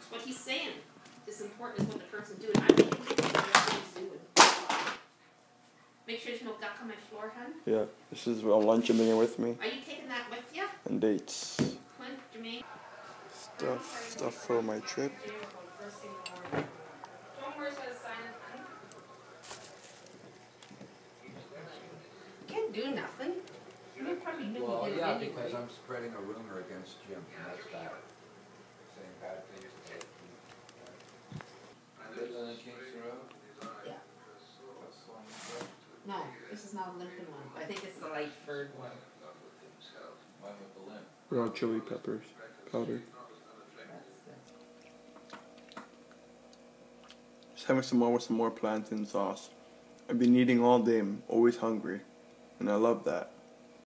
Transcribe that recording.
What he's saying is important is what the person's doing. I'm making what he's doing. Make sure there's no duck on my floor, hun. Yeah, this is lunch I'm bringing with me. Are you taking that with you? And dates. Clint, Jermaine? Stuff for my trip. Can't do nothing. You probably knew Well, you did yeah, anyway. because I'm spreading a rumor against Jim, and that's bad. Saying bad things about him. Live on Kingston Road? Yeah. That's the one you said? No, this is not a Lincoln one. I think it's the Lightford one. One with the limp. Raw chili peppers powder. Just having some more with some more plantain sauce. I've been eating all day. I'm always hungry. And I love that.